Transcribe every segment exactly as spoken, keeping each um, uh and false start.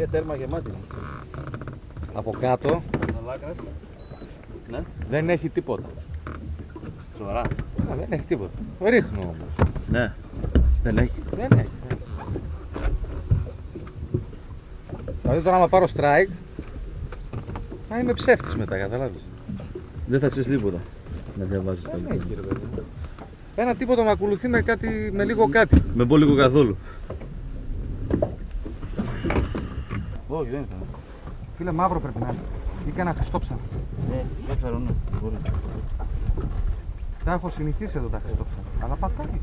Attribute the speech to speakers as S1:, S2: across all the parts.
S1: τέρμα γεμάτη.
S2: Από κάτω
S1: ναι.
S2: Δεν έχει τίποτα.
S1: Σοβαρά.
S2: Α, δεν έχει τίποτα. Ρίχνω όμως.
S1: Ναι. Δεν έχει.
S2: Δεν έχει. Δηλαδή τώρα άμα πάρω strike θα είμαι ψεύτης μετά, καταλάβεις.
S1: Δεν θα ξέρεις τίποτα να διαβάζεις τα
S2: Δεν
S1: λοιπά.
S2: έχει ρε παιδί. Ένα τίποτα με ακολουθεί με, κάτι, με λίγο κάτι.
S1: Με πολύ λίγο καθόλου. Όχι, δεν ήταν.
S2: Φίλε, μαύρο πρέπει να είναι. Ή κανένα χριστόψαρο.
S1: Ναι, δεν ξέρω, ναι. Μπορεί.
S2: Τα έχω συνηθίσει εδώ τα χριστόψαρα. Αλλά πατάει.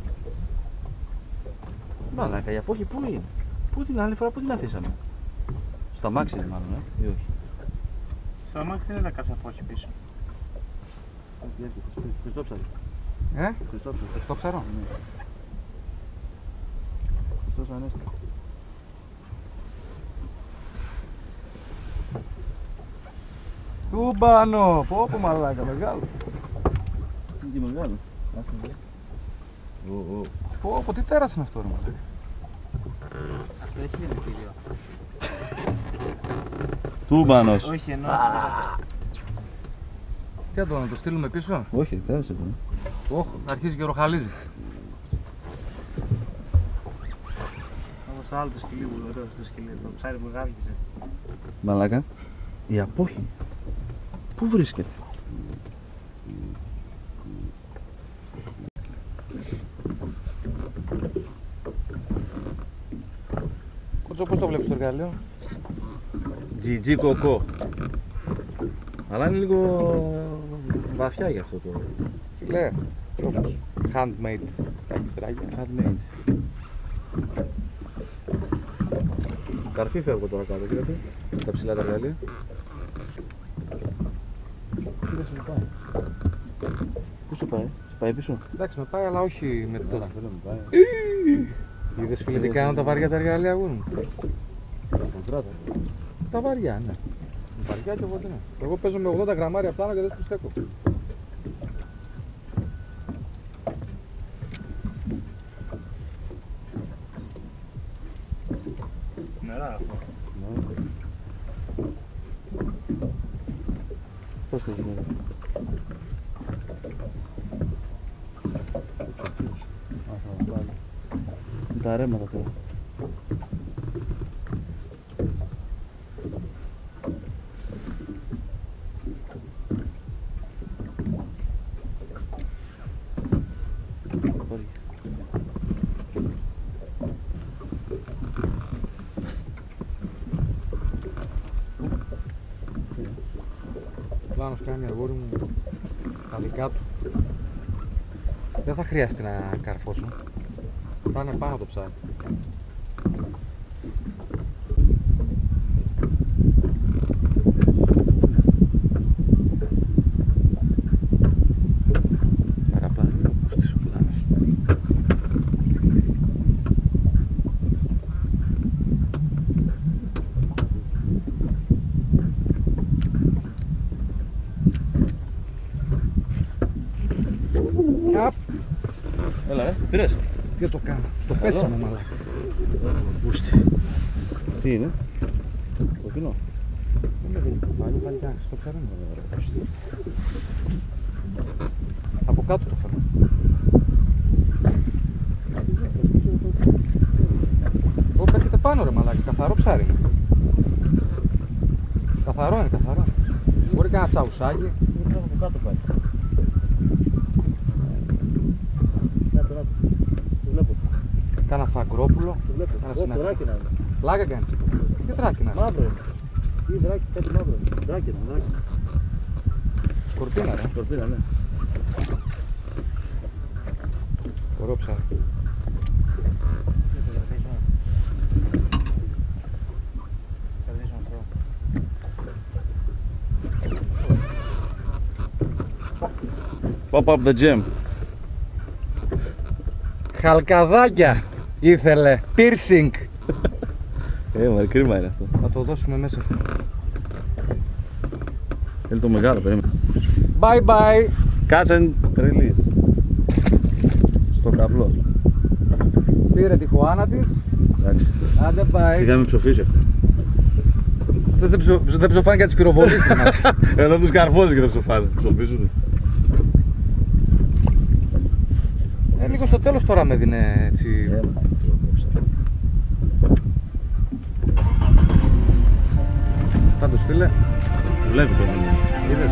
S1: Μαλάκα, η απόχη πού είναι? Πού την άλλη φορά, πού την αφήσαμε? Στο αμάξι είναι μάλλον, ε, ή όχι?
S3: Στο αμάξι δεν είδα κάποια απόχη πίσω.
S1: Χριστόψαρο.
S2: Ε,
S1: Χριστόψαρο.
S2: χριστόψαρο.
S1: Ναι. Χριστός Ανέστη.
S2: Τούμπανο! Πω πω μαλάκα, μεγάλο.
S1: Είναι και μεγάλο. Ω, ω.
S2: Πω πω, τι τέρας είναι αυτό ρε μαλάκα.
S3: Αυτό έχει γεννητήριο.
S1: Τούμπανος.
S3: Όχι ενώ.
S2: Τι να το, να το στείλουμε πίσω?
S1: Όχι, δεν σε πω.
S2: Όχ, αρχίζει και ροχαλίζει.
S3: Όπως το άλλο το σκυλί που εδώ στο σκυλί, το ψάρι που γάβγιζε.
S1: Μαλάκα, η απόχη πού βρίσκεται?
S2: Κότσο, πώς το βλέπεις το εργαλείο?
S1: τζι τζι κοκό. Αλλά είναι λίγο βαθιά για αυτό το.
S2: Φιλέ, τι όμως. Handmade. Τα εξτράκια.
S1: Handmade. Καρφί φεύγω τώρα κάτω, κύριε. Τα ψηλά τα εργαλεία. Κοίτα σε πάει. Πού σε πάει? Σε πάει πίσω?
S2: Εντάξει, με πάει, αλλά όχι με τόσο.
S1: Δεν με πάει.
S2: Είδες φίλε τι κάνουν τα βαριά τα εργαλεία αγούν μου?
S1: Κοντράτα.
S2: Τα βαριά, ναι. Βαριά και εγώ τι ναι. Εγώ παίζω με ογδόντα γραμμάρια πλάνα και δεν τους στέκω.
S3: Νερά αυτό.
S1: Πώς το ζούμε? Τα ρέματα τώρα.
S2: Πλάνος κάνει αγόρι μου τα δικά του. Δεν θα χρειαστεί να καρφώσω. Θα είναι πάνω το ψάρι. Παραπάνω όπως της ο Πλάνος. Απ,
S1: Έλα, ε, πήρες.
S2: τι το κάνω, στο πέσαμε μαλάκα.
S1: Βούστη. Τι είναι? Το κοινό.
S2: Δεν είναι πάλι, πάλι κάνει, στο ξέρω. Από κάτω το φέρνω. Ω, πέφτεται πάνω ρε μαλάκα, καθαρό ψάρι είναι. Καθαρό είναι, καθαρό. Μπορεί κανένα τσαουσάκι.
S1: Είναι από κάτω πάλι. Κάτω, κάτω. Το βλέπω.
S2: Κάνα φαγκρόπουλο.
S1: Το βλέπω.
S2: Κάνα
S1: Ω,
S2: συνέχεια.
S1: δράκινα είναι.
S2: Πλάκα κάνει. Τι τράκινα.
S1: Μαύρο είναι. Τι δράκι, κάτι μαύρο είναι. Δράκινα, δράκινα.
S2: Σκορπίνα ρε.
S1: Σκορπίνα, ναι.
S2: Ωραίο ψάρι.
S1: Pop up the gym.
S2: Χαλκαδάκια ήθελε. Piercing.
S1: Ε, μα κρίμα είναι αυτό.
S2: Θα το δώσουμε μέσα.
S1: Θέλει το μεγάλο, περίμενε.
S2: Bye bye.
S1: Catch and release. Στο καβλό.
S2: Πήρε τη χωάνα της.
S1: Εντάξει.
S2: Άντε bye.
S1: Σιγά με ψοφίσει αυτό.
S2: Αυτές δεν, ψω, δεν ψοφάνε για τις πυροβολίες.
S1: Εδώ τους καρφώνεις και δεν ψοφάνε. Ψοφίζουνε.
S2: Ε, λίγο στο τέλος τώρα με δίνε έτσι. Πάντως φίλε,
S1: Βλέπει το παιδί.
S2: είδες.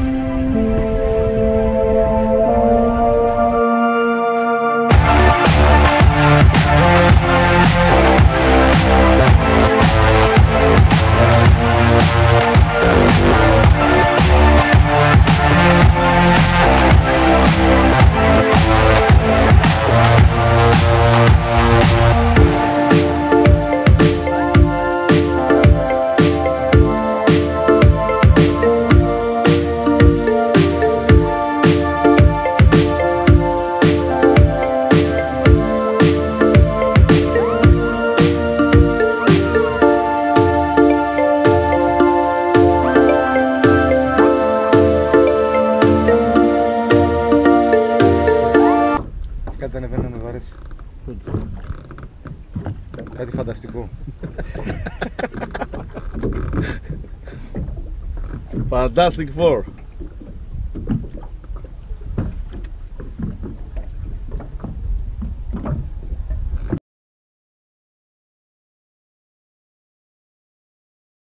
S2: Κάτι ανεβαίνει να με βαρέσει. Κάτι φανταστικό.
S1: Fantastic Four.